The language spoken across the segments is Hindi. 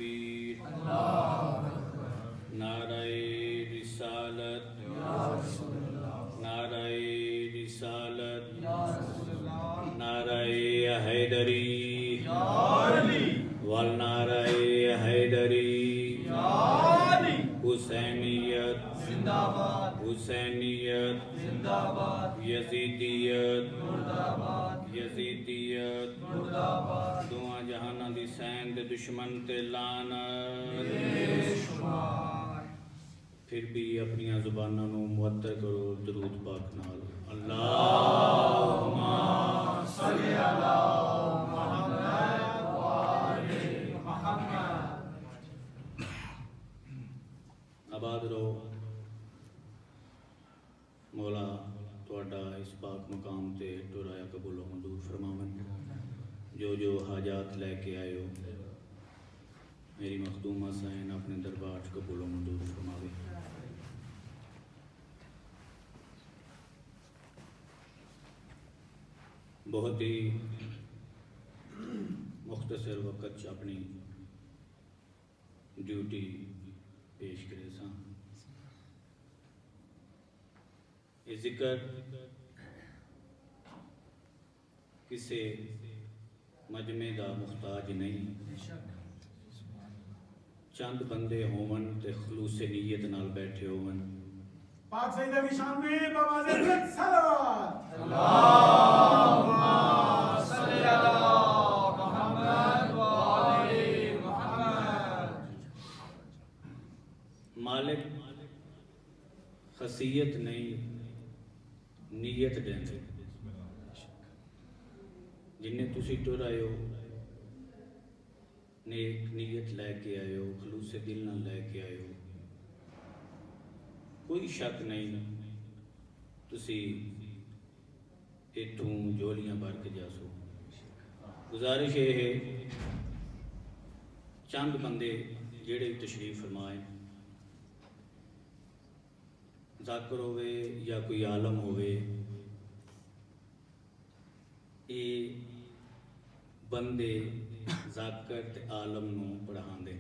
तकबीर नाराए रिसालत नाराए रिसालत नाराए हैदरी वल नाराए हैदरी हुसैनियत जिंदाबाद हुसैनियत जिंदाबाद यजीदियत मुर्दाबाद यजीदियत मुर्दाबाद दुआ जहाना दी सैन दे दुश्मन ते लानत फिर भी अपनी जुबानों को मुअत्तर करो दरूद पाक नाल अल्लाहुम्मा सल्ली अला मुहम्मद व आले मुहम्मद। आबाद रहो मौला तुहाडा इस पाक मकाम ते टुराया कबूल मंजूर फरमावन। जो जो हाजात लैके आए हो मेरी मखदूमा सैन अपने दरबार कबूल मंजूर फरमावे। बहुत ही मुख्तसर वक्त अपनी ड्यूटी पेश करे सा। ये जिक्र किसी मजमे का मुहताज नहीं, चंद बंदे होवन ते खलूसे नीयत नाल बैठे होवन। पाक सईदा की शान में बवाज़े सलावत अल्लाहुम्मा सल्ली अला मुहम्मद व आले मुहम्मद। मालिक खसियत नहीं नीयत देंदे। जिन्हें तुसी टुर आए हो नेक नीयत लैके आए हो खलूसे दिल नाल लैके आए हो, कोई शक नहीं तुसी इथों जोलियां भर के जासो। गुजारिश ये है चंद बंदे जेड़े तशरीफ फरमाए, जाकिर होवे या कोई आलम होवे, ये बंदे जाकिर ते आलम नूं पढ़ांदे।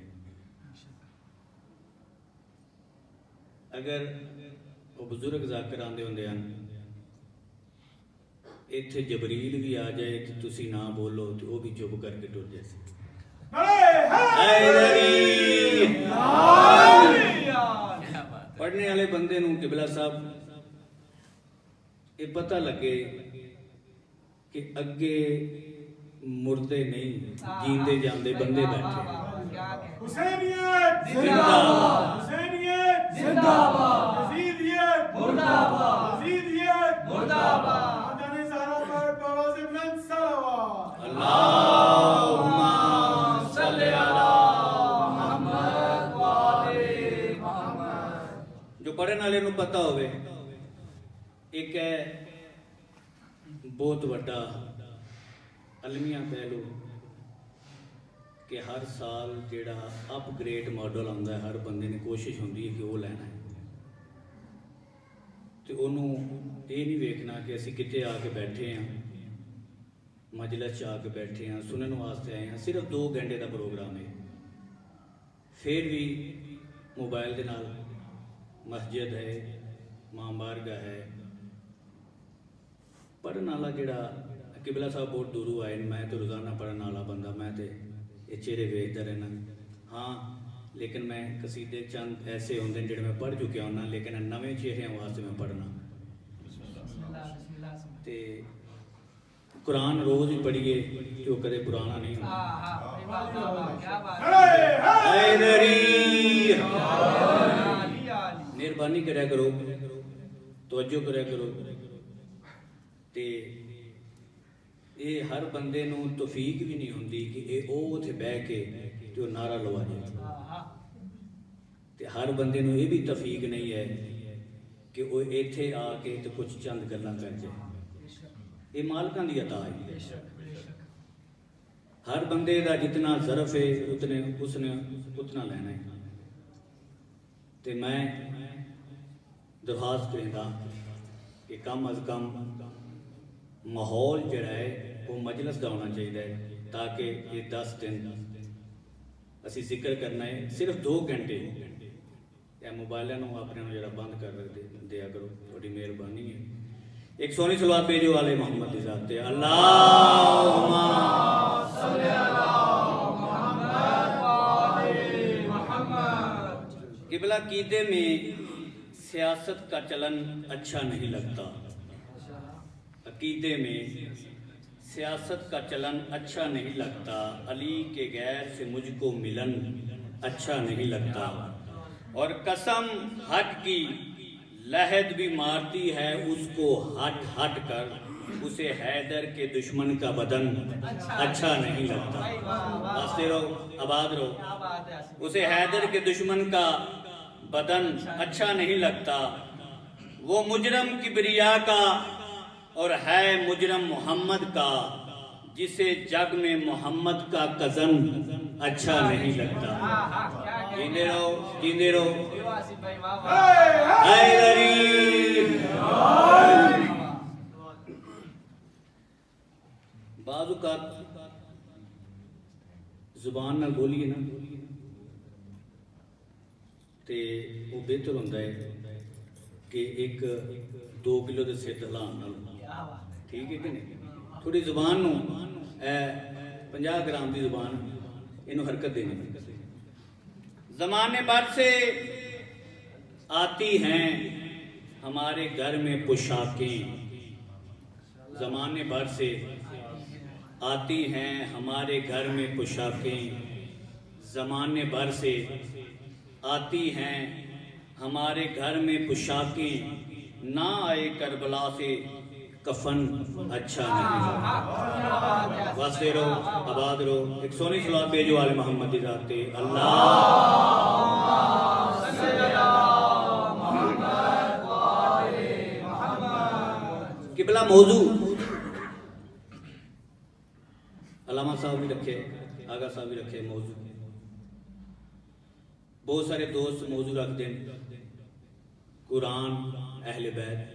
अगर वो बुजुर्ग जाकिर आंदे होंदे हन इत्थे जबरील भी आ जाए तो तुसी ना बोलो तो वो भी चुप करके टुर जाए। पढ़ने वाले बंदे नूं किबला साहब ये पता लगे कि अगे मुर्दे नहीं जींदे जांदे बंदे बैठे। हुसैनियत जिंदाबाद हुसैनियत जिंदाबाद यजीदियत मुर्दाबाद यजीदियत मुर्दाबाद आदाने ज़हरा पर बवाज़े बुलंद सलावत अल्लाहुम्मा सल्ली अला मुहम्मद व आले मुहम्मद। जो पढ़ने वाले नूं पता होवे एक है बहुत बड़ा अलमिया पहलू कि हर साल जेड़ा अपग्रेड मॉडल आता है हर बंदे ने कोशिश होंदी है कि वो लेना है, तो उन्होंने ये नहीं वेखना कि असी किते आके बैठे हैं मजलिस च आके बैठे हैं सुनने वास्ते आए हैं। सिर्फ 2 घंटे का प्रोग्राम है, फिर भी मोबाइल के नाल मस्जिद है मां बारगाह है पढ़ने वाला जेड़ा किबला साहब बहुत दूरों आए। मैं तो रोज़ाना पढ़ने वाला बंदा, मैं तो ये चेहरे वेखता रहना। हाँ लेकिन मैं कसीदे चंद ऐसे होंगे जिहड़े मैं पढ़ चुकिया होना, लेकिन नवे चेहरिਆਂ वास्ते मैं पढ़ना। ते कुरान रोज़ ही पढ़िए जो कदे पुराना नहीं होता। मेहरबानी करा करो, तवज्जो करा करो। ते ये हर बंदे नूं तौफीक भी नहीं होंदी कि ये उत्थे बह के तो नारा लवा जाए, ते हर बंदे नूं ये भी तौफीक नहीं है कि वो इत्थे आके तो कुछ चंद गल्लां कर जाए। ये मालकां दी अता है। हर बंदे दा जितना ज़रफ है उतने उसने उतना लेना है। ते मैं दरखास्त करेंदा कि कम अज कम माहौल जड़ा है वो मजलिस का होना चाहिए ताकि ये 10 दिन असी जिक्र करना है सिर्फ 2 घंटे। या मोबाइलों अपने जरा बंद कर दिया करो, थोड़ी मेहरबानी है। एक सोनी सलवात भेजो वाले मोहम्मद की ज़ात पे। अल्लाहुम्मा सल्ली अला मुहम्मद व आले मुहम्मद। क़िबला कीदे में सियासत का चलन अच्छा नहीं लगता। अकीदे में सियासत का चलन अच्छा नहीं लगता। अली के गैर से मुझको मिलन अच्छा नहीं लगता। और कसम हक की लहद भी मारती है उसको हट हट कर, उसे हैदर के दुश्मन का बदन अच्छा नहीं लगता। हंसते रहो, आबाद रहो। उसे हैदर के दुश्मन का बदन अच्छा नहीं लगता। वो मुजरम किबरिया का और है मुजरम मोहम्मद का, जिसे जग में मोहम्मद का कज़न अच्छा नहीं लगता। जींदे रहो, जींदे रहो। बाज़ औक़ात जुबान नाल बोलिए ना ते वो बेहतर होंदा है कि 1-2 किलो के सिर हिलाउण नाल। ठीक है कि नहीं? थोड़ी जुबान नूं 50 ग्राम की जुबान इनू हरकत देनी। ज़माने भर से आती हैं हमारे घर में पोशाकें। ज़माने भर से आती हैं हमारे घर में पोशाकें। ज़माने भर से आती हैं हमारे घर में पोशाकें। ना आए करबला से कफन अच्छा नहीं लगता। वास्ते रहो, आबाद रहो। एक सोनी सलात भेजो आले मोहम्मद की ज़ात पे। क़िबला मौजू अलामा साहब भी रखे, आगा साहब भी रखे मौजू। बहुत सारे दोस्त मौजू रखते हैं कुरान अहले बैत।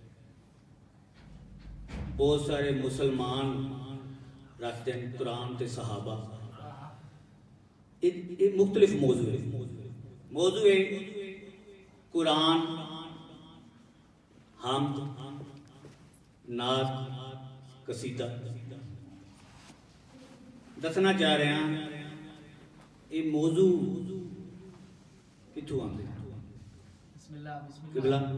बहुत सारे मुसलमान रखते हैं कुरान ते सहाबा। ये मुख्तलिफ मौजू है। मौजू है कुरान, हमद, नात, कसीदा। दसना चाह रहे हैं ये मौजू किथों आते? क़िबला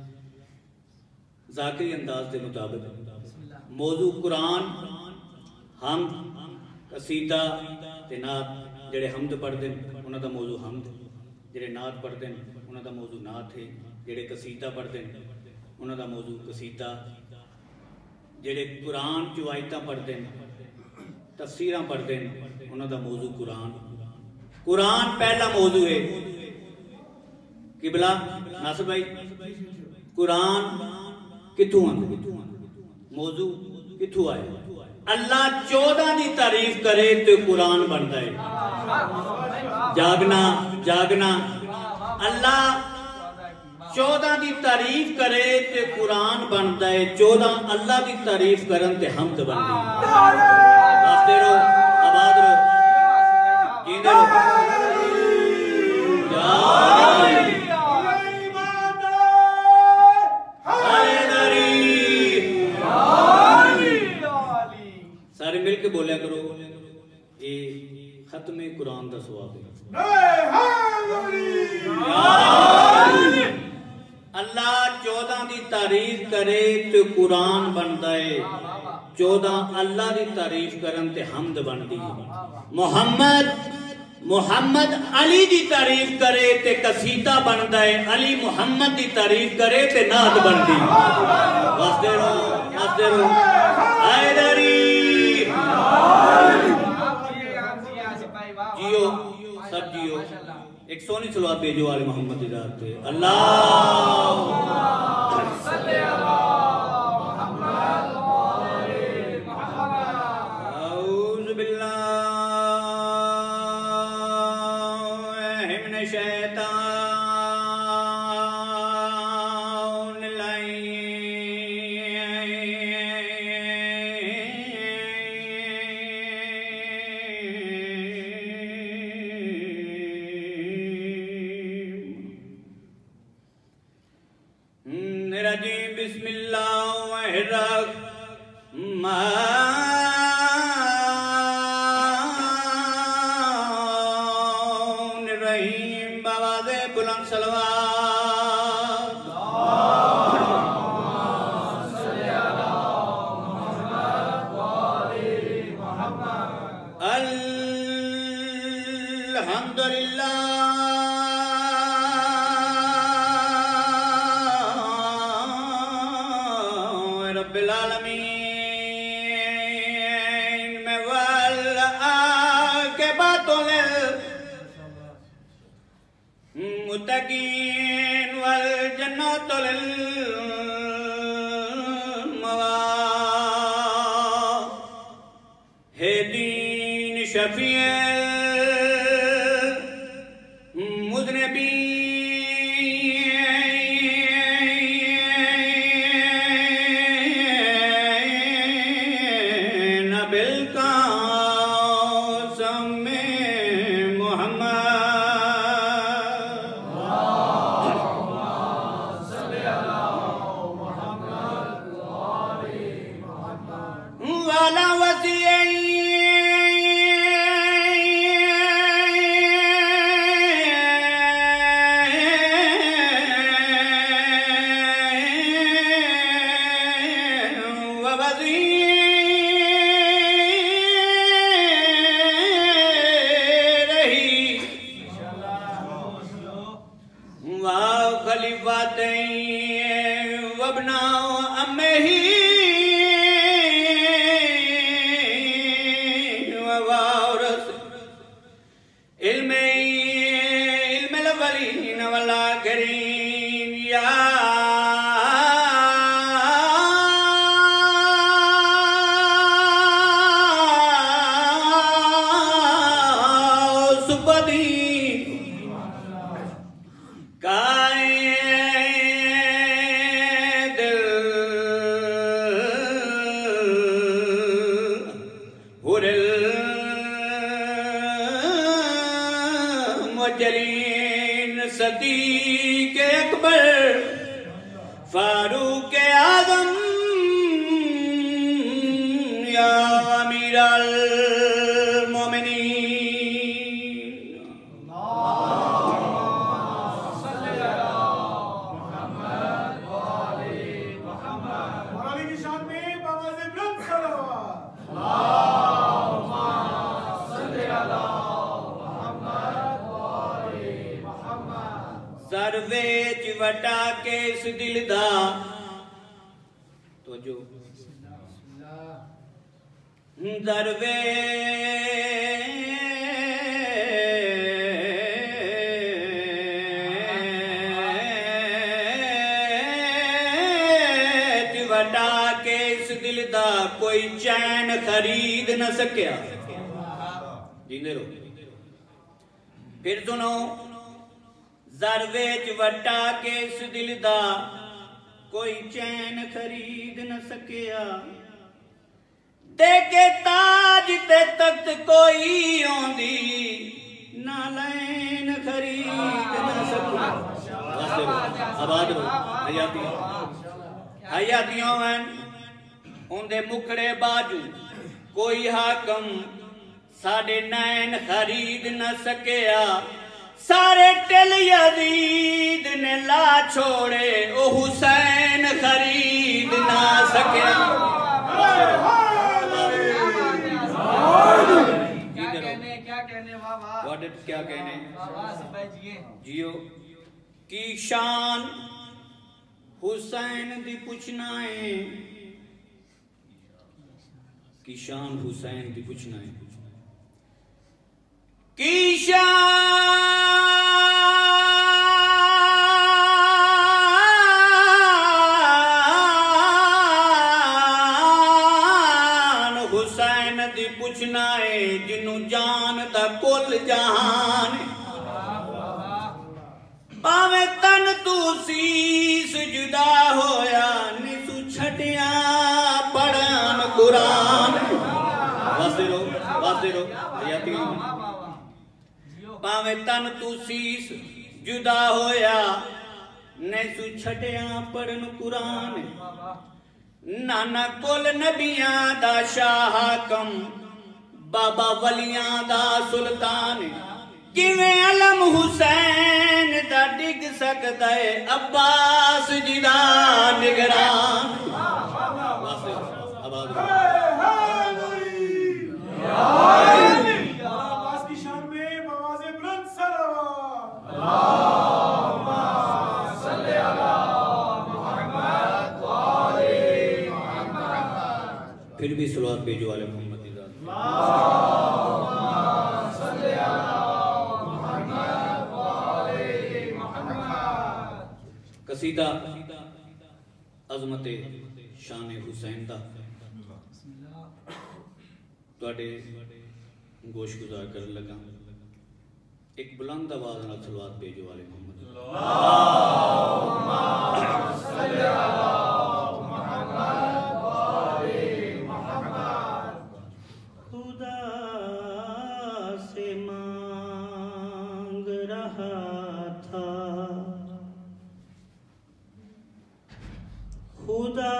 ज़ाकिर अंदाज के मुताबिक मौजू कुरान, हमद, कसीदा ते नात। जेड़े हमद पढ़ते हैं उन्हों का मौजू हमद, जेड़े नात पढ़ते हैं उन्हों का मौजू नात है। जेड़े कसीदा पढ़ते हैं उन्हों का मौजू कसीदा। जेड़े कुरान चो आयतां पढ़ते हैं, तफसीरां पढ़ते हैं, उन्हों का मौजू कुरान। कुरान पहला मौजू है। क़िबला नासिर भाई, कुरान किथों आंदा? मौजू किथों आए? अल्लाह 14 की तारीफ करे तो कुरान बनता है। जागना जागना। अल्लाह 14 की तारीफ करे तो कुरान बनता है। 14 अल्लाह की तारीफ करन ते हमद बनती है। वास्ते रहो, आबाद रहो, जींदे रहो। सारे मिल के बोलिया करो, ये खत्म कुरान का सवाब है। अल्लाह 14 की तारीफ करे तो कुरान बनता है। 14 अल्लाह की तारीफ करन ते हमद बनती है। मोहम्मद अली की तारीफ करे ते कसीदा बनता है। अली मोहम्मद की तारीफ करे ते नात बनती है। वास्ते रहो, वास्ते रहो। हैदरी जियो, सब जियो। एक सोनी सलवात भेजो आले मोहम्मद की ज़ात पे। अल्लाहुम्मा सल्ली अला मुहम्मद व आले मुहम्मद। औज़ु बिल्लाहि मिनश शैतानिर रजीम। मुत्तकीन वल जन्नतुल मुवाहिदीन शफीअल मुज़निबीन बिल क़ासम मुहम्मद सदीक़ अकबर फारूक आज़म या अमीरुल मोमिनीन अल्लाहुम्मा सल्ली अला मुहम्मद व आले मुहम्मद और अली की शान में आवाज़ बुलंद सलावत अल्लाहुम्मा सल्ली अला सर्वे चिवटा के इस दिल दा तो जो सर्वे चिवटा के इस दिल दा कोई चैन खरीद न सकिया। जींदे रहो। फिर सुनो, ज़रवे च वटा के इस दिल दा कोई चैन खरीद न सकिया। देके ताज ते तख्त कोई औंदी नालैन खरीद न सकिया। आबाद रहो। हयातियों उनदे मुखड़े बाजू कोई हाकम साडे नैन खरीद न सकिया। सारे टिल यजीद ने ला छोड़े ओ हुसैन खरीद ना सके। क्या कहने जियो की शान हुसैन दी पुछना है, की शान हुसैन दी पुछना है, की शान हुसैन दी पुछना है जिन्नू जानदा कुल जहान। भावे तन तू सीस जुदा होया निसू छड़िया पढ़न कुरान। वास्ते रो भावे तन तू सीस जुदा होया निसू छड़िया पढ़न कुरान। नाना कुल नबियां दा शाह हाकम बाबा वलियां दा सुल्तान। किवें अलम हुसैन दा डिग सकदा है अब्बास जी दा निगरान। फिर भी सलवात भेजो वाले मोहम्मद की ज़ात। कसीदा अजमत शान हुसैन दा तुहाडे गोश गुजार कर लगा। एक बुलंद आवाज नाल सलवात भेजो वाले मोहम्मद। खुदा से मांग रहा था, खुदा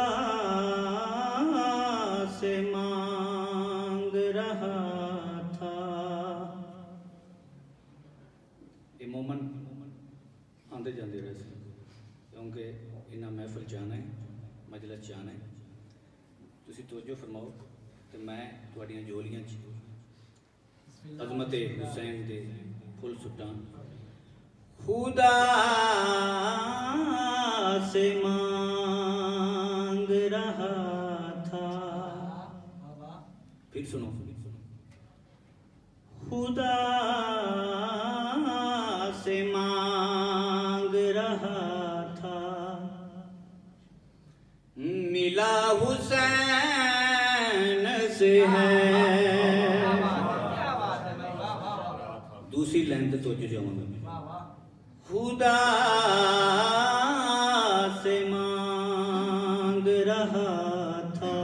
से मांग रहा था। ये मोमन आते जाते रहे थे क्योंकि इन्ना महफिल जाना है, मजलिस जाना है। तुसी तवज्जो फरमाओ तो मैं तुहाड़ियां जोलियां च अजमत हुसैन दे फुल सुट्टां। खुदा से मांग रहा था, फिर सुनो, खुदा से मांग रहा था, मिला हुसैन से है। दूसरी लाइन तो जो जाऊंगा, खुदा से मांग रहा था,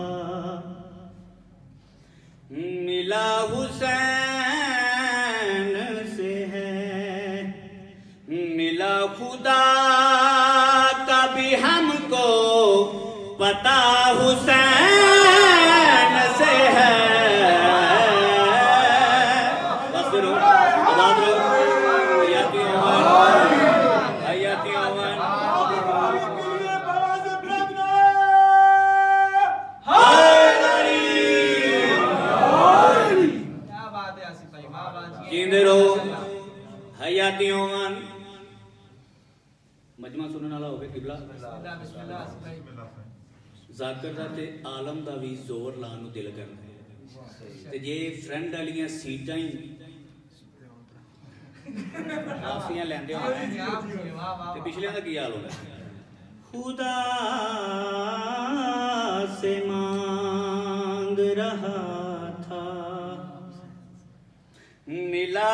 मिला हुसैन से है। मिला खुदा का भी हमको पता हुसैन से है। बस रो, आबाद रो, हयाती अवन, हयाती अवन। जींदे रहो, हयाती अवन। मजमा सुनने वाला होवे किबला। जाकिर दा ते आलम दा भी जोर लाने नूं दिल करदा है ते जे फ्रेंड वालियां सीटां ही आफियां लैंदे होण ते पिछलियां दा की हाल होना। खुदा से मांग रहा था, मिला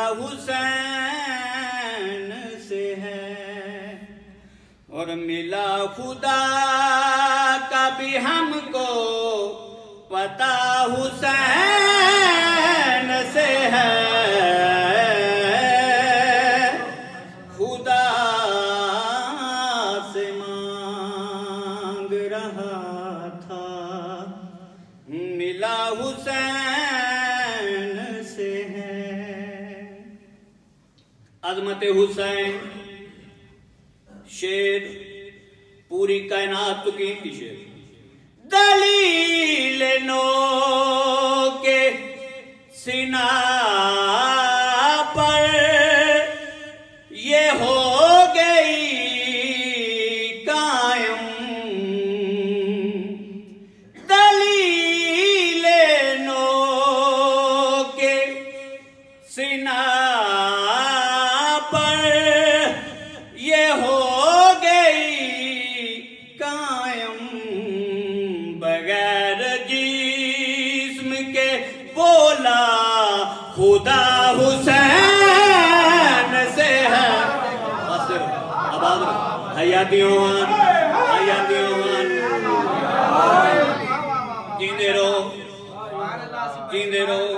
हुसैन से है। और मिला खुदा का भी हमको पता हुसैन से है। खुदा से मांग रहा था, मिला हुसैन से है। अजमत हुसैन शेर पूरी कायनात तो कीमती शेर। दलील नो के सीना पर ये हो गई कायम। दलील नो के सीना पर ये हो खुदा हुसैन से है। आबाद हयातियों जींदे रहो, जींदे रहो।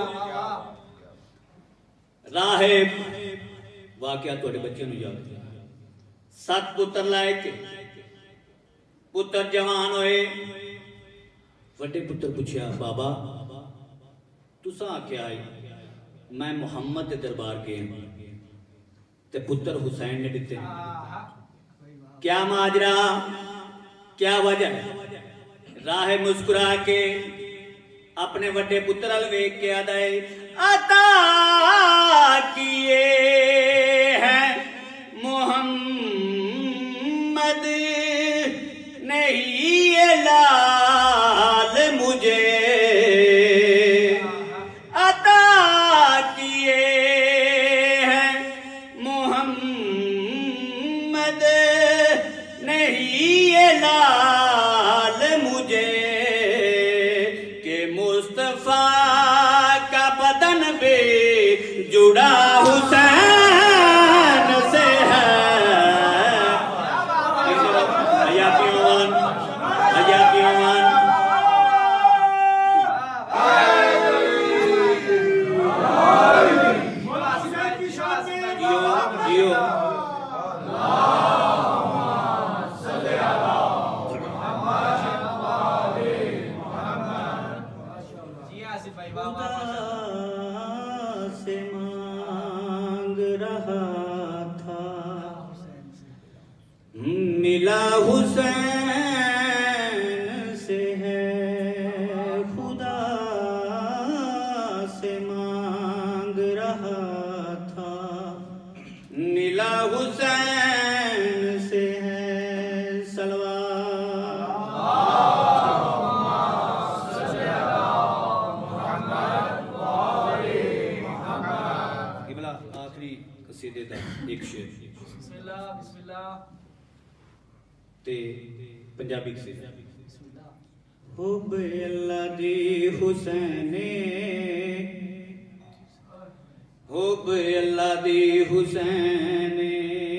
राहिब वाकया तुहाडे बच्चे नूं याद है। 7 पुत्र लाए के पुत्र जवान होए। वड्डे पुत्र पूछया बाबा तुसां आख्या मैं मुहम्मद के दरबार गए ते पुत्र हुसैन ने दिते। क्या माजरा, क्या वजह? राह मुस्कुरा के अपने बड़े पुत्र अल वेख के आदा अता किए हैं मोहम्मद नहीं ये लाल मुझे, अता किए हैं मोहम्मद नहीं ये लाल मुझे, के मुस्तफा का बदन भी जुड़ा हुसैन से है। मिला हुसैन से है, खुदा से मांग रहा था। मिला हुसैन से है, सलवात। आखिरी कसीदे दा एक शेर ते पंजाबी कसीदा। हुब अल्लाह दी हुसैने, हुब अल्लाह दी हुसैने।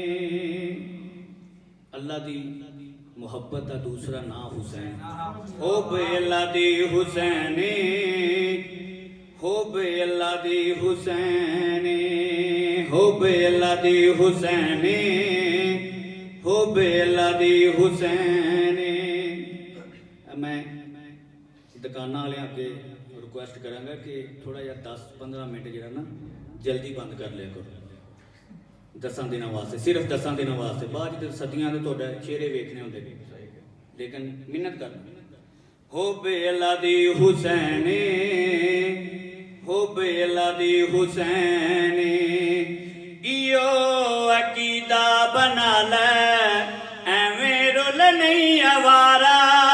अल्लाह दी मोहब्बत का दूसरा नाम हुसैन। हुब अल्लाह दी हुसैने, हुब अल्लाह दी हुसैने, हुब अल्लाह दी हुसैने, हुब अल्लाह दी हुसैने। मैं दुकाना वाले अगे रिक्वेस्ट करांगा कि थोड़ा जिहा 10-15 मिनट जो ना जल्दी बंद कर लिया करो, 10 दिनों वास्ते, सिर्फ 10 दिनों वास्ते। बाद सदियां दे तुहाडे चेहरे वेखने होंदे, लेकिन मिन्नत कर। हुब अल्लाह दी हुसैने, हुब अल्लाह दी हुसैने। इयो अकीदा बना ले, एवें रुल नहीं आवारा,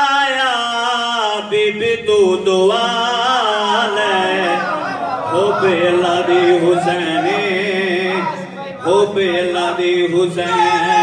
बीबी तू दुआ ले। हुब अल्लाह दी हुसैने, हुब अल्लाह दी हुसैने।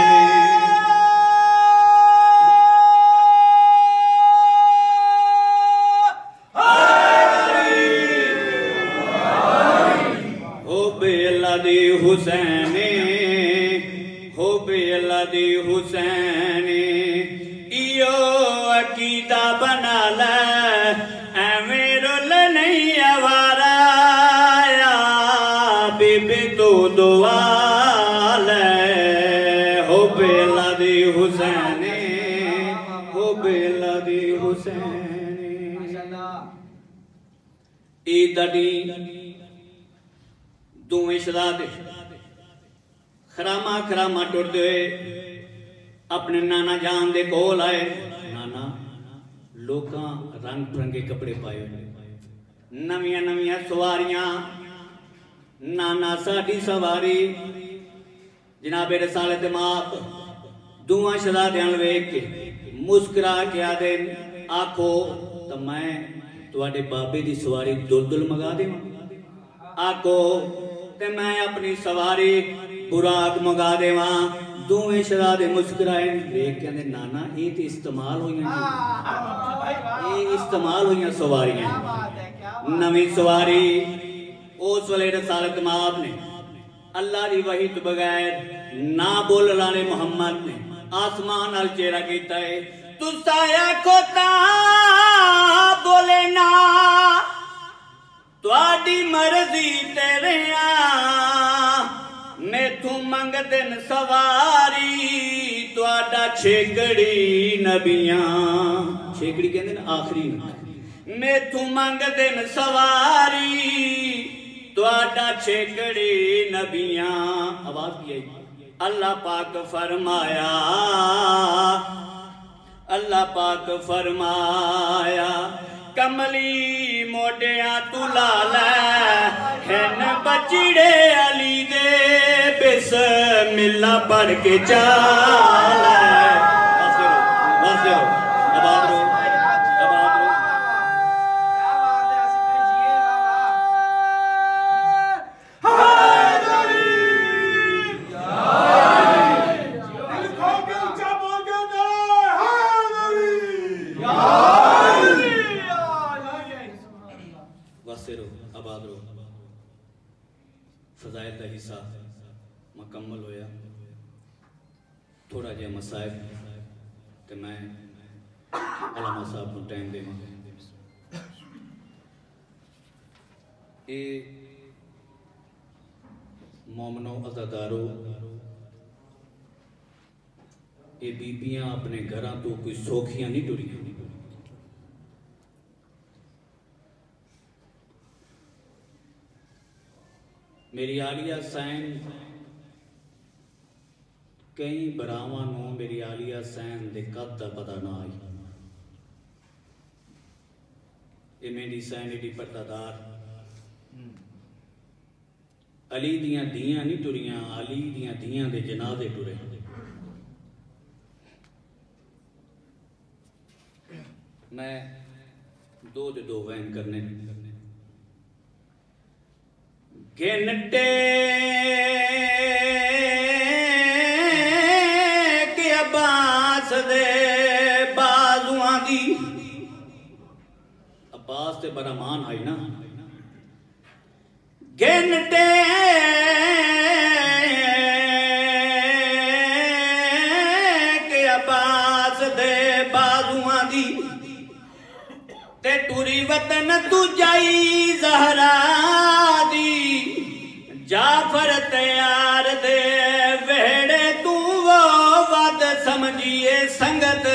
हुसैने, हुब अल्लाह दी हुसैने। इयो अकीदा बना ले, एवें रुल नहीं आवारा, बीबी तू दुआ ले। हुब अल्लाह दी हुसैने, हुब अल्लाह दी हुसैने। ईदड़ी दोवें शहजादे खरामा खरामा टुरदे हुए अपने नाना जान दे कोल आए। नाना, लोकां रंग बिरंगे कपड़े पाए हुए, नवियां नवियां सवारियां। नाना साडी सवारी जनाबे रसालत माप दोवां शहजादियां नूं वेख के मुस्कुरा के आदे, आखो तो मैं तुहाडे बाबे दी सवारी दुलदुल मंगा देवां। आखो ते मैं अपनी सवारी बुराक मंगा देवा। दोवें शहजादे मुस्कुराए देख कहते, नाना ये तो इस्तेमाल हुई, ये इस्तेमाल हुई सवारियां। नवी सवारी उस वेले रसालत माप ने अल्लाह की वही तो बगैर ना बोल लाने मुहम्मद ने आसमान नाल चेहरा किया है। तुसा आखो ता बोले ना, तुहाडी मर्जी तेरे मैथू मंग दिन सवारी, तुहाडा छेकड़ी नबियां, छेकड़ी कहंदे ने आखिरी, मैथू मंग दिन सवारी, तुहाडा छेकड़े नबियां आवाज की आई अल्लाह पाक फरमाया अल्लाह पाक फरमाया कमली मोडिया तू ला लै हैन बचड़े अली दे बिस्मिल्लाह पढ़ के चाल बस करो आबाद रहो फजाइल का हिस्सा मुकम्मल होया थोड़ा जहा मसाइब तो मैं अलामा साहब को टाइम देवां ये मोमनो अज़ादारो ये बीबियां अपने घर तो कोई सौखियां नहीं टुरियां मेरी आलिया सैन कई बरावां नूं मेरी आलिया सैन दे कद दा पता ना आई ये मेरी सैन एडी पर्दादार अली दियां दियां नहीं टुरियां अली दियां दियां दे जनाजे टुरे मैं दो दे दो वैन करने घिनटे के अब्बास दे बाजुआं दी अब्बास ते बड़ा मान आई ना घिनटे के अब्बास दे बाजुआं दी ते टुरी वतन तू जाई ज़हरा जाफर तैयार दे वेड़े तू वो वद समझिए संगत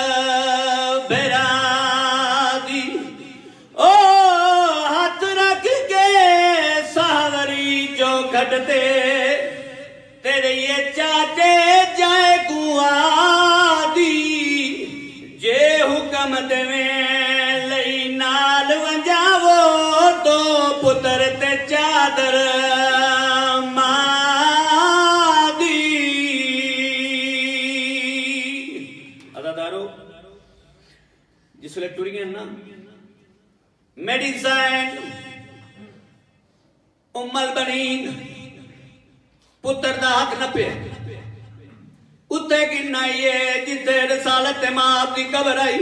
बेरादी ओ हाथ रख के सावरी जो घटते तेरे ये चाचे जाए कुआदी जे हुक्म देवे लई नाल वंजावो तो पुत्र ते चादर जिसले टुरियां ना मेडिसाइन उम्मल बनीन पुत्र दा हक न पे उत्ते की नाइए जिथे रसालत मां दी कबर आई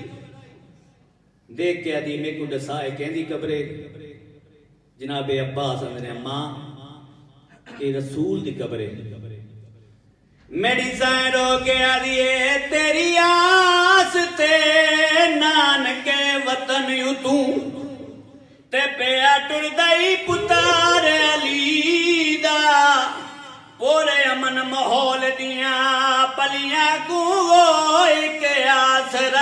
देख के आदि मेरे को दसाए कहंदी कबरे जनाबे अब्बास मेरे मां ये रसूल दी कबरे मेडिसाइन हो गया दिए तेरी आस ते नानके वतन यू तू ते पिया टुरदई पुतार अली दा पूरे अमन माहौल दिया पलियां को एक आसरा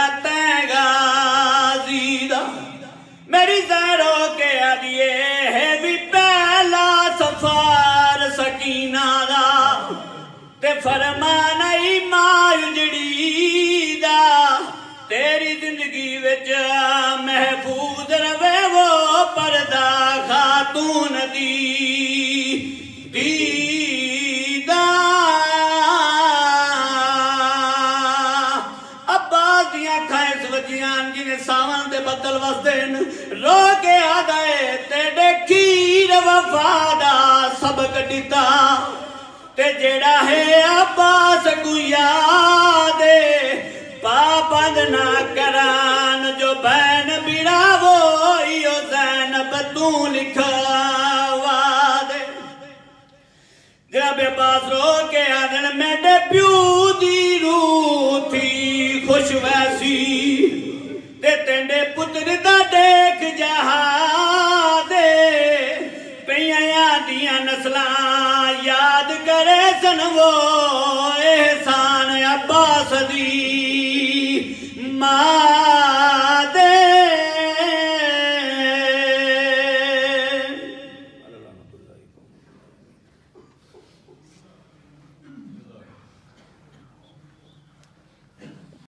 गाजी दा मेरी ज़ारो के आदिए है भी पहला सफार सकीना दा ते फरमान आई मां उजड़ी दा तेरी जिंदगी विच महफूज रवे वो पर्दा खातून दी दीदा अब्बास दियां खाइस वजियां जिन्हें सावन दे बदल वसदे रो के आ गए तेरे खीर वफादा सबक दिता ते जेड़ा है अब्बास को याद पाबंद ना करान जो बहन बिरावो यो ज़ैनब तू लिखवा दे जब अब्बास रो के आदन मेरे प्यू दी रूह थी खुश वैसी ते तेरे पुत्र दा देख जहा दे पिया दियां नस्लां याद करे सन वो एहसान अब्बास दी मां